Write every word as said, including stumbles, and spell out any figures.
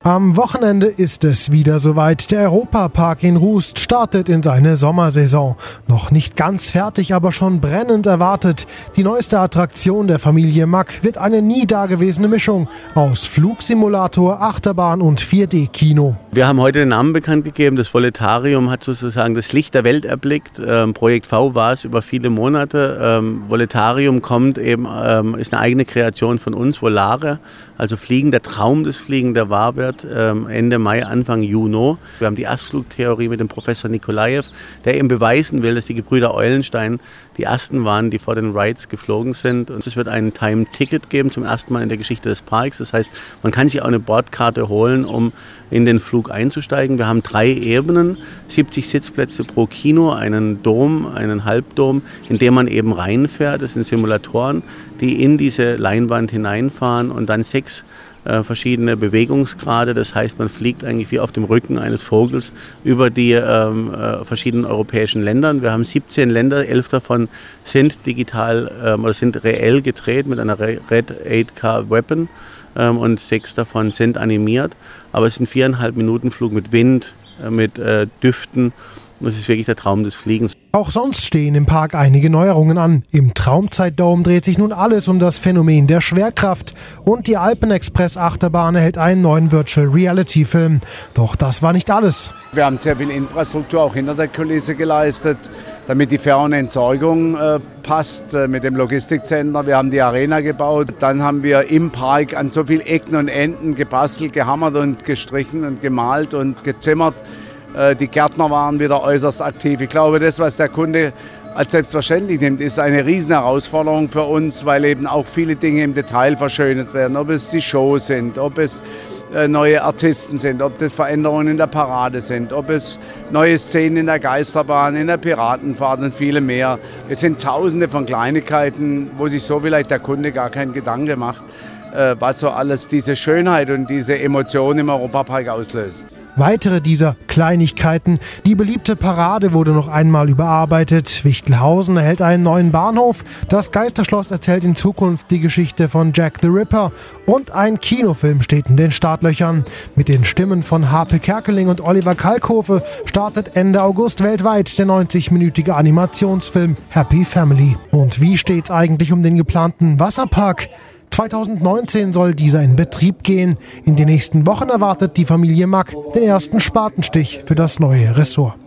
Am Wochenende ist es wieder soweit. Der Europapark in Rust startet in seine Sommersaison. Noch nicht ganz fertig, aber schon brennend erwartet. Die neueste Attraktion der Familie Mack wird eine nie dagewesene Mischung aus Flugsimulator, Achterbahn und vier D Kino. Wir haben heute den Namen bekannt gegeben. Das Voletarium hat sozusagen das Licht der Welt erblickt. Ähm, Projekt V war es über viele Monate. Ähm, Voletarium kommt eben, ähm, ist eine eigene Kreation von uns, Volare. Also Fliegen, der Traum des Fliegen, der wahr wird. Ende Mai, Anfang Juni. Wir haben die Erstflugtheorie mit dem Professor Nikolajew, der eben beweisen will, dass die Gebrüder Eulenstein die ersten waren, die vor den Rides geflogen sind. Und es wird ein Time-Ticket geben, zum ersten Mal in der Geschichte des Parks. Das heißt, man kann sich auch eine Bordkarte holen, um in den Flug einzusteigen. Wir haben drei Ebenen, siebzig Sitzplätze pro Kino, einen Dom, einen Halbdom, in dem man eben reinfährt. Das sind Simulatoren, die in diese Leinwand hineinfahren und dann sechs äh, verschiedene Bewegungsgrade. Das heißt, man fliegt eigentlich wie auf dem Rücken eines Vogels über die ähm, äh, verschiedenen europäischen Länder. Wir haben siebzehn Länder, elf davon sind digital ähm, oder sind reell gedreht mit einer Red acht K Weapon ähm, und sechs davon sind animiert. Aber es sind viereinhalb Minuten Flug mit Wind, äh, mit äh, Düften. Das ist wirklich der Traum des Fliegens. Auch sonst stehen im Park einige Neuerungen an. Im Traumzeitdome dreht sich nun alles um das Phänomen der Schwerkraft. Und die Alpenexpress-Achterbahn erhält einen neuen Virtual-Reality-Film. Doch das war nicht alles. Wir haben sehr viel Infrastruktur auch hinter der Kulisse geleistet, damit die Fähr- und Entsorgung äh, passt äh, mit dem Logistikcenter. Wir haben die Arena gebaut. Dann haben wir im Park an so vielen Ecken und Enden gebastelt, gehammert und gestrichen und gemalt und gezimmert. Die Gärtner waren wieder äußerst aktiv. Ich glaube, das, was der Kunde als selbstverständlich nimmt, ist eine riesen Herausforderung für uns, weil eben auch viele Dinge im Detail verschönert werden. Ob es die Shows sind, ob es neue Artisten sind, ob das Veränderungen in der Parade sind, ob es neue Szenen in der Geisterbahn, in der Piratenfahrt und viele mehr. Es sind tausende von Kleinigkeiten, wo sich so vielleicht der Kunde gar keinen Gedanke macht, was so alles diese Schönheit und diese Emotion im Europapark auslöst. Weitere dieser Kleinigkeiten. Die beliebte Parade wurde noch einmal überarbeitet. Wichtelhausen erhält einen neuen Bahnhof. Das Geisterschloss erzählt in Zukunft die Geschichte von Jack the Ripper. Und ein Kinofilm steht in den Startlöchern. Mit den Stimmen von Harpe Kerkeling und Oliver Kalkofe startet Ende August weltweit der neunzig-minütige Animationsfilm Happy Family. Und wie steht's eigentlich um den geplanten Wasserpark? zweitausendneunzehn soll dieser in Betrieb gehen. In den nächsten Wochen erwartet die Familie Mack den ersten Spatenstich für das neue Ressort.